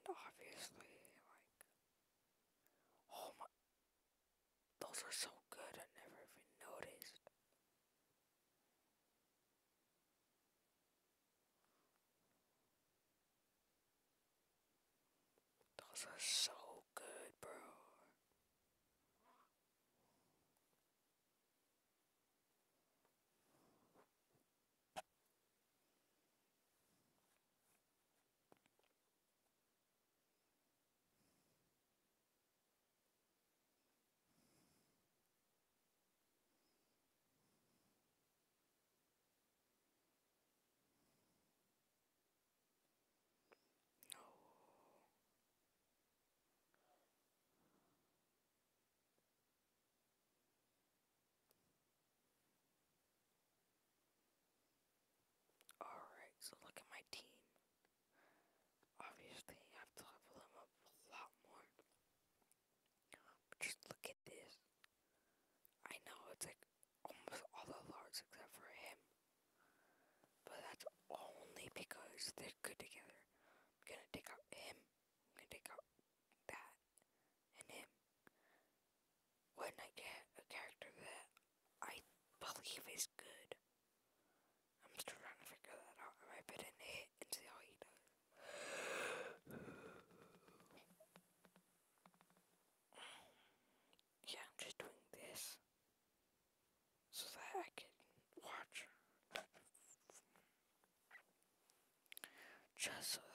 obviously, like, oh my, those are so good, I never even noticed. Those are so good, bro. No. Alright, so look at my team. Obviously, I have to level them up a lot more. But just look at this. I know it's like almost all the lords except for him. But that's only because they're good together. I'm gonna take out him. I'm gonna take out that and him. When I get a character that I believe is good, I'm still trying to figure that out. I might put in a hit and see how he does. Yeah, I'm just doing this so that I can watch. Just so